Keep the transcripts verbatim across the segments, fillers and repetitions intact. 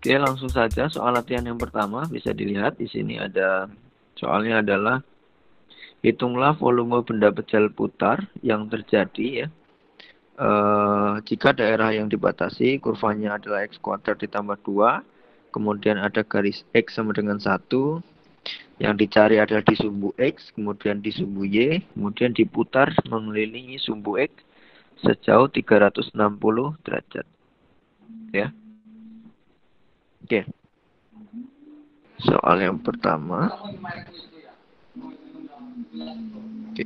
Oke, langsung saja soal latihan yang pertama bisa dilihat di sini ada soalnya adalah hitunglah volume benda pejal putar yang terjadi ya. E, jika daerah yang dibatasi kurvanya adalah x kuadrat ditambah dua, kemudian ada garis x sama dengan satu, yang dicari adalah di sumbu x, kemudian di sumbu y, kemudian diputar mengelilingi sumbu x sejauh tiga ratus enam puluh derajat. Ya. Oke. Soal yang pertama. Oke.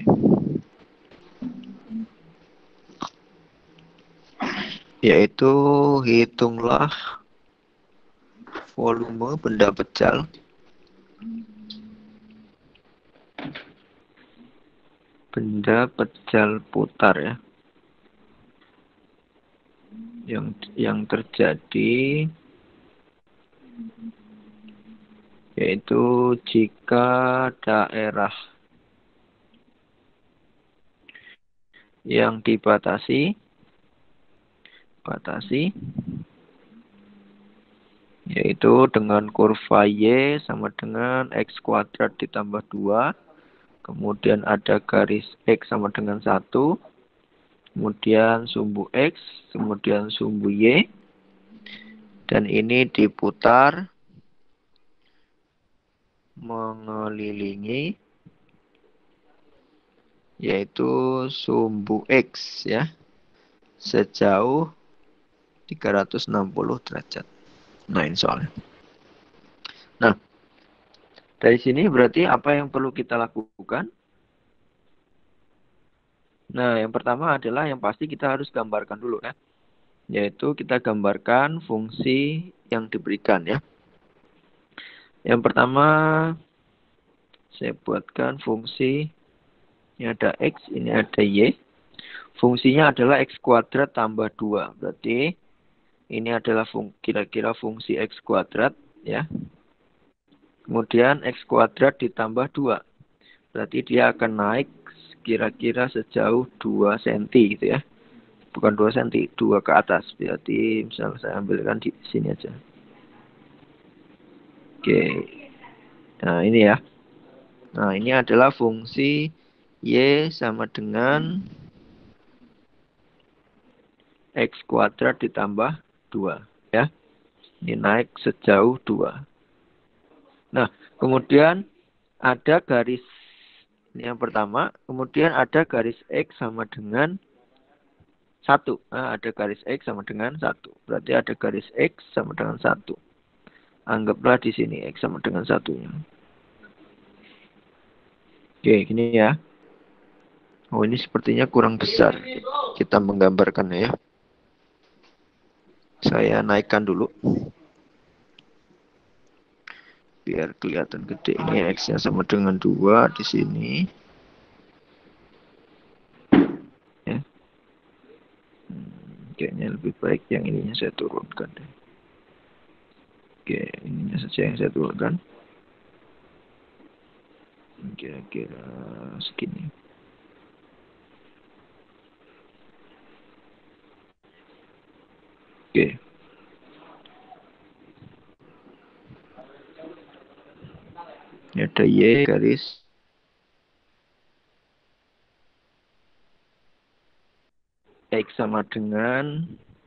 Yaitu hitunglah volume benda pejal benda pejal putar ya. Yang yang terjadi yaitu jika daerah yang dibatasi batasi yaitu dengan kurva Y sama dengan X kuadrat ditambah dua, kemudian ada garis X sama dengan satu, kemudian sumbu X, kemudian sumbu Y, dan ini diputar mengelilingi yaitu sumbu X ya sejauh tiga ratus enam puluh derajat. Nah, ini soalnya. Nah, dari sini berarti apa yang perlu kita lakukan? Nah, yang pertama adalah yang pasti kita harus gambarkan dulu ya. Yaitu kita gambarkan fungsi yang diberikan ya. Yang pertama saya buatkan fungsi, ini ada X, ini ada Y. Fungsinya adalah X kuadrat tambah dua. Berarti ini adalah fung kira-kira fungsi X kuadrat ya. Kemudian X kuadrat ditambah dua. Berarti dia akan naik kira-kira sejauh dua sentimeter gitu ya. Bukan dua sentimeter, dua ke atas. Berarti misalnya saya ambilkan di sini aja. Oke. Nah, ini ya. Nah, ini adalah fungsi Y sama dengan X kuadrat ditambah dua ya. Ini naik sejauh dua. Nah, kemudian ada garis, ini yang pertama, kemudian ada garis X sama dengan satu. Nah, ada garis X sama dengan satu. Berarti ada garis X sama dengan satu. Anggaplah di sini X sama dengan satunya. Oke, gini ya. Oh, ini sepertinya kurang besar. Kita menggambarkannya ya. Saya naikkan dulu. Biar kelihatan gede. Ini X-nya sama dengan dua di sini. Ya. Hmm, kayaknya lebih baik yang ininya saya turunkan deh. Oke, ininya saja yang saya turunkan. Kira-kira segini. Oke. Ini ada Y garis X sama dengan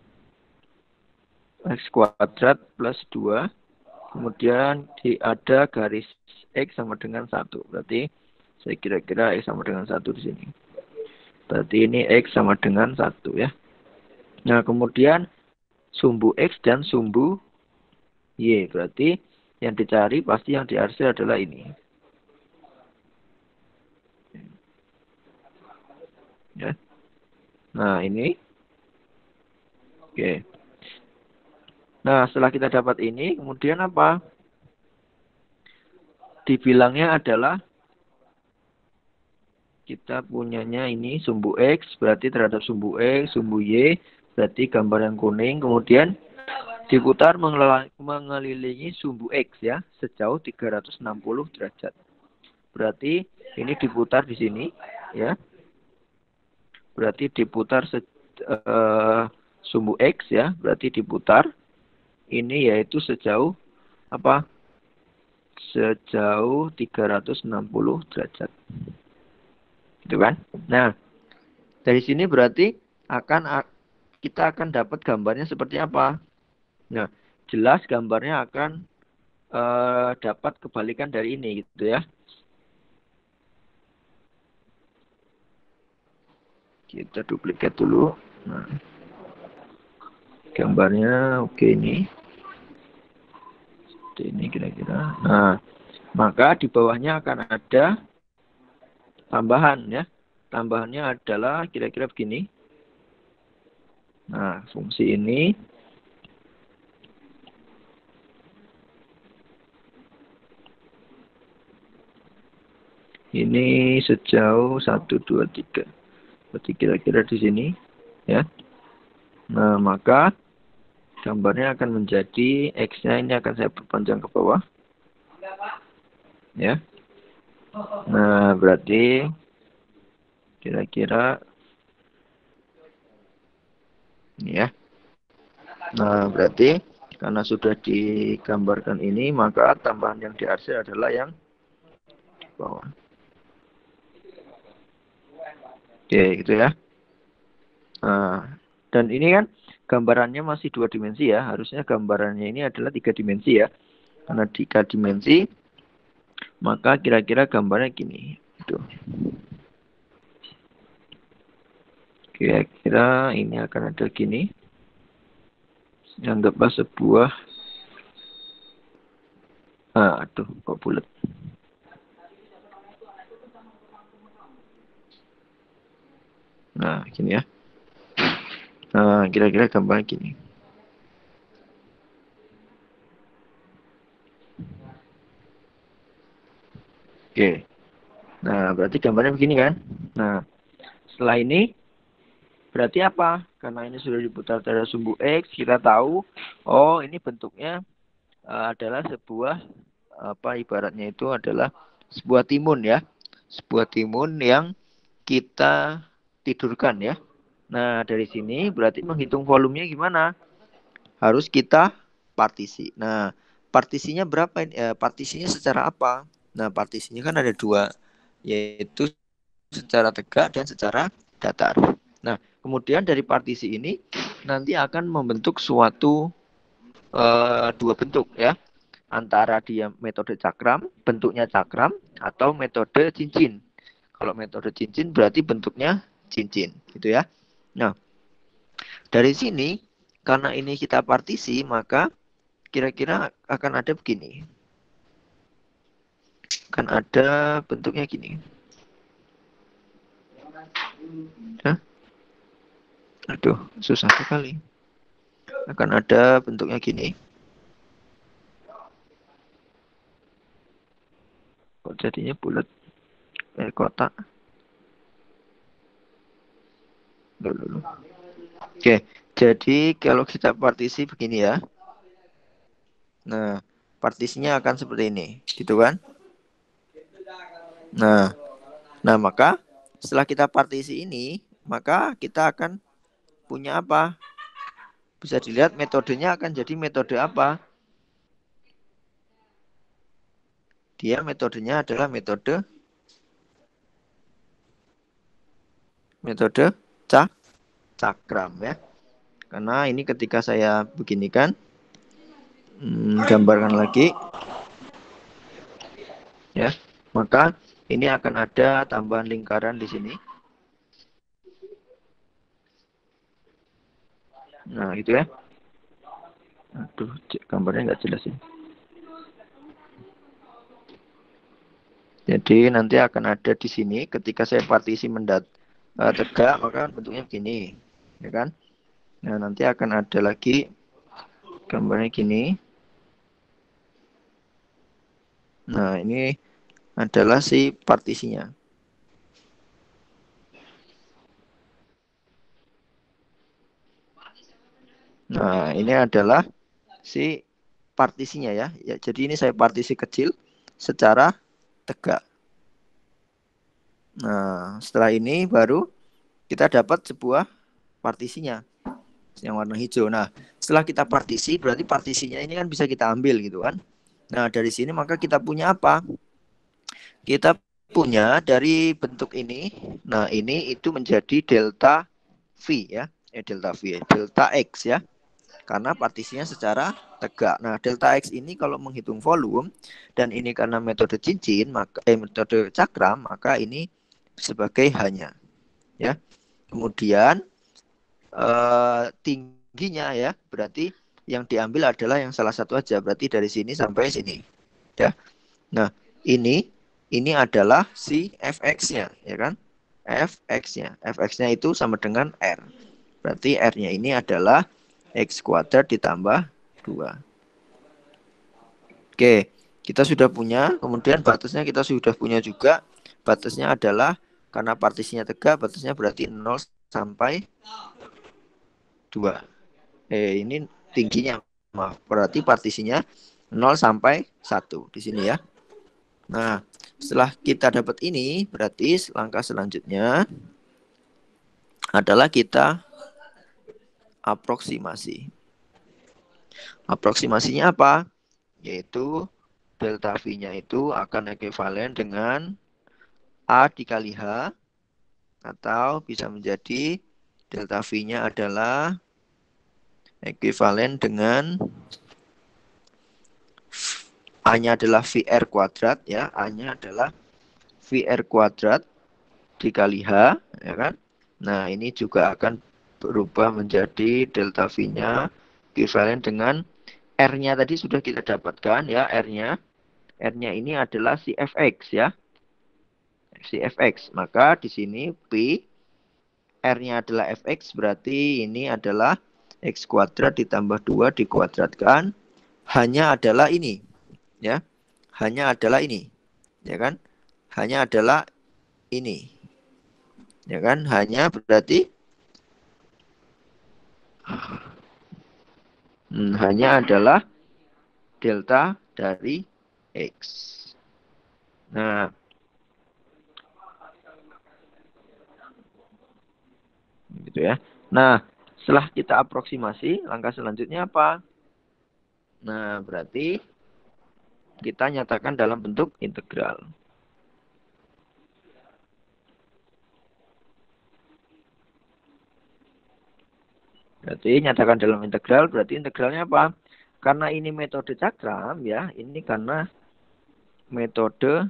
X kuadrat plus dua. Kemudian di ada garis X sama dengan satu. Berarti saya kira-kira X sama dengan satu di sini. Berarti ini X sama dengan satu ya. Nah, kemudian sumbu X dan sumbu Y. Berarti yang dicari pasti yang diarsir adalah ini. Ya. Nah, ini. Oke. Nah, setelah kita dapat ini, kemudian apa? Dibilangnya adalah kita punyanya ini sumbu X, berarti terhadap sumbu X, sumbu Y, berarti gambar yang kuning. Kemudian diputar mengelilingi sumbu X ya, sejauh tiga ratus enam puluh derajat. Berarti ini diputar di sini ya. Berarti diputar se, uh, sumbu X ya, berarti diputar ini yaitu sejauh apa? Sejauh tiga ratus enam puluh derajat. Gitu kan? Nah, dari sini berarti akan kita akan dapat gambarnya seperti apa? Nah, jelas gambarnya akan uh, dapat kebalikan dari ini gitu ya. Kita duplikat dulu. Nah, gambarnya oke ini. Seperti ini kira-kira. Nah, maka di bawahnya akan ada tambahan ya. Tambahannya adalah kira-kira begini. Nah, fungsi ini ini sejauh satu, dua, tiga. Berarti kira-kira di sini ya. Nah, maka gambarnya akan menjadi X-nya ini akan saya perpanjang ke bawah. Ya. Nah, berarti kira-kira ini ya. Nah, berarti karena sudah digambarkan ini, maka tambahan yang diarsir adalah yang bawah. Oke, gitu ya. Nah, dan ini kan gambarannya masih dua dimensi ya. Harusnya gambarannya ini adalah tiga dimensi ya. Karena tiga dimensi, maka kira-kira gambarnya gini. Itu. Kira-kira ini akan ada gini. Anggaplah sebuah ah, aduh kok bulat. Nah, gini ya. Nah, kira-kira gambarnya gini. Oke. Nah, berarti gambarnya begini kan? Nah, setelah ini berarti apa? Karena ini sudah diputar pada sumbu X, kita tahu, oh ini bentuknya uh, adalah sebuah apa ibaratnya itu adalah sebuah timun ya, sebuah timun yang kita tidurkan ya. Nah dari sini berarti menghitung volumenya gimana? Harus kita partisi. Nah partisinya berapa? Eh, partisinya secara apa? Nah partisinya kan ada dua, yaitu secara tegak dan secara datar. Nah, kemudian dari partisi ini nanti akan membentuk suatu uh, dua bentuk ya. Antara dia metode cakram, bentuknya cakram, atau metode cincin. Kalau metode cincin berarti bentuknya cincin, gitu ya. Nah, dari sini karena ini kita partisi, maka kira-kira akan ada begini. Akan ada bentuknya gini. Hah? Aduh, susah sekali. Akan ada bentuknya gini. Kok jadinya bulat? Kayak kotak. Loh, loh, loh. Oke, jadi kalau kita partisi begini ya. Nah, partisinya akan seperti ini, gitu kan? Nah, nah maka setelah kita partisi ini, maka kita akan punya apa? Bisa dilihat metodenya akan jadi metode apa? Dia metodenya adalah metode metode cak cakram ya. Karena ini ketika saya beginikan, hmm, gambarkan lagi, ya, maka ini akan ada tambahan lingkaran di sini. Nah, gitu ya. Aduh, gambarnya nggak jelas ini. Jadi nanti akan ada di sini ketika saya partisi mendat uh, tegak, maka bentuknya begini, ya kan? Nah, nanti akan ada lagi gambarnya gini. Nah, ini adalah si partisinya. Nah, ini adalah si partisinya ya. Ya, jadi ini saya partisi kecil secara tegak. Nah, setelah ini baru kita dapat sebuah partisinya yang warna hijau. Nah, setelah kita partisi, berarti partisinya ini kan bisa kita ambil gitu kan. Nah, dari sini maka kita punya apa? Kita punya dari bentuk ini. Nah, ini itu menjadi delta V ya. Eh, delta V, ya. Delta X ya. Karena partisinya secara tegak. Nah, delta X ini kalau menghitung volume dan ini karena metode cincin, maka eh, metode cakram, maka ini sebagai hanya ya. Kemudian eh, tingginya ya, berarti yang diambil adalah yang salah satu aja, berarti dari sini sampai sini. Ya. Nah, ini ini adalah si Fx-nya, ya kan? Fx-nya. Fx-nya itu sama dengan R. Berarti R-nya ini adalah X kuadrat ditambah dua. Oke, kita sudah punya. Kemudian batasnya kita sudah punya juga. Batasnya adalah, karena partisinya tegak, batasnya berarti nol sampai dua. Eh, ini tingginya. Maaf, berarti partisinya nol sampai satu di sini ya. Nah, setelah kita dapat ini, berarti langkah selanjutnya adalah kita aproksimasi. Aproksimasinya apa? Yaitu delta V-nya itu akan ekuivalen dengan A dikali H, atau bisa menjadi delta V-nya adalah ekuivalen dengan A-nya adalah V R kuadrat ya, A-nya adalah V R kuadrat dikali H, ya kan? Nah, ini juga akan berubah menjadi delta V-nya ekuivalen dengan R-nya tadi sudah kita dapatkan ya, R-nya. R-nya ini adalah si Fx ya. Si Fx. Maka di sini P R-nya adalah Fx, berarti ini adalah X kuadrat ditambah dua dikuadratkan. Hanya adalah ini ya. Hanya adalah ini. Ya kan? Hanya adalah ini. Ya kan? Hanya berarti hmm, hanya adalah delta dari X. Nah, gitu ya. Nah, setelah kita aproksimasi, langkah selanjutnya apa? Nah, berarti kita nyatakan dalam bentuk integral. Berarti nyatakan dalam integral, berarti integralnya apa? Karena ini metode cakram ya, ini karena metode.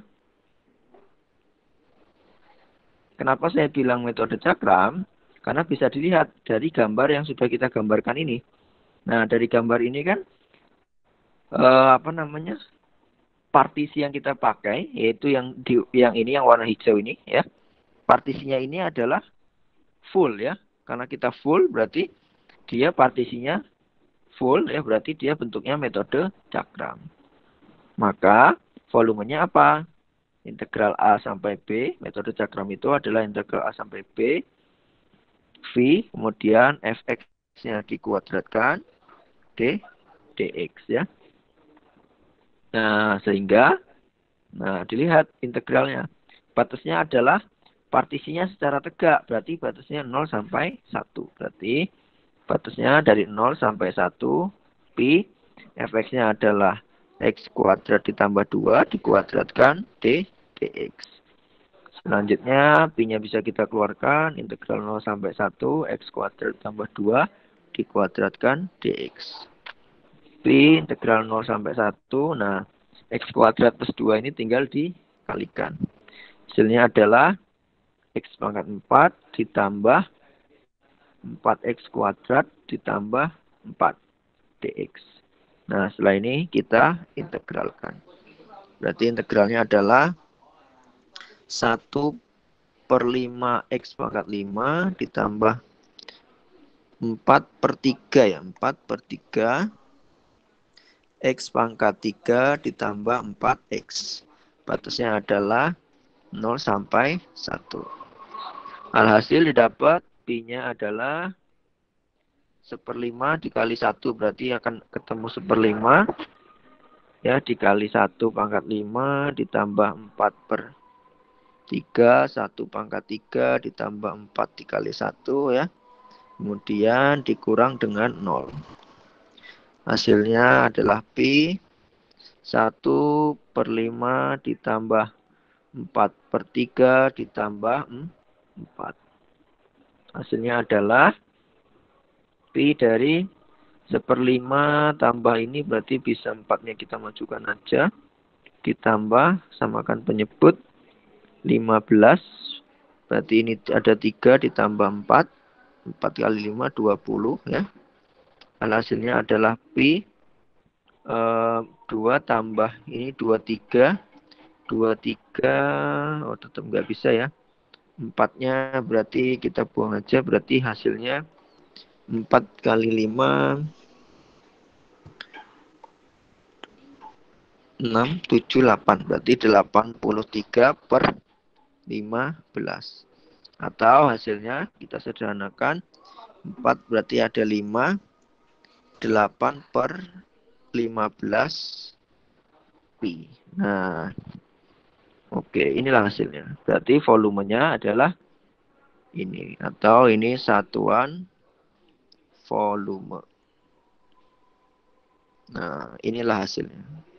Kenapa saya bilang metode cakram? Karena bisa dilihat dari gambar yang sudah kita gambarkan ini. Nah, dari gambar ini kan eh, apa namanya? Partisi yang kita pakai yaitu yang di yang ini yang warna hijau ini ya. Partisinya ini adalah full ya. Karena kita full berarti dia partisinya full ya, berarti dia bentuknya metode cakram. Maka volumenya apa? Integral A sampai B, metode cakram itu adalah integral A sampai B, V, kemudian Fx-nya dikuadratkan, D, dx ya. Nah, sehingga, nah dilihat integralnya. Batasnya adalah partisinya secara tegak, berarti batasnya nol sampai satu. Berarti batasnya dari nol sampai satu, Pi, Fx-nya adalah X kuadrat ditambah dua, dikuadratkan, D, dx. Selanjutnya, Pi-nya bisa kita keluarkan, integral nol sampai satu, X kuadrat tambah dua, dikuadratkan, dx. Pi integral nol sampai satu, nah, X kuadrat plus dua ini tinggal dikalikan. Hasilnya adalah X pangkat empat ditambah empat X kuadrat ditambah empat dx. Nah, setelah ini kita integralkan. Berarti integralnya adalah satu per lima X pangkat lima ditambah empat per tiga ya. empat per tiga X pangkat tiga ditambah empat X. Batasnya adalah nol sampai satu. Alhasil didapat Pi-nya adalah seperlima dikali satu, berarti akan ketemu seperlima. Ya, dikali satu pangkat lima ditambah empat per tiga, satu pangkat tiga ditambah empat dikali satu ya. Kemudian dikurang dengan nol. Hasilnya adalah Pi satu per lima ditambah empat per tiga ditambah empat. Hasilnya adalah Pi dari seperlima tambah ini berarti bisa empatnya kita majukan aja. Ditambah, samakan penyebut, lima belas. Berarti ini ada tiga ditambah empat. empat kali lima, dua puluh ya. Hasilnya adalah Pi eh, dua tambah ini dua puluh tiga. dua puluh tiga, oh tetap nggak bisa ya. Empatnya berarti kita buang aja, berarti hasilnya empat kali lima, enam, tujuh, delapan. Berarti delapan puluh tiga per lima belas. Atau hasilnya kita sederhanakan, empat berarti ada lima, delapan per lima belas Pi. Nah, oke, inilah hasilnya. Berarti volumenya adalah ini. Atau ini satuan volume. Nah, inilah hasilnya.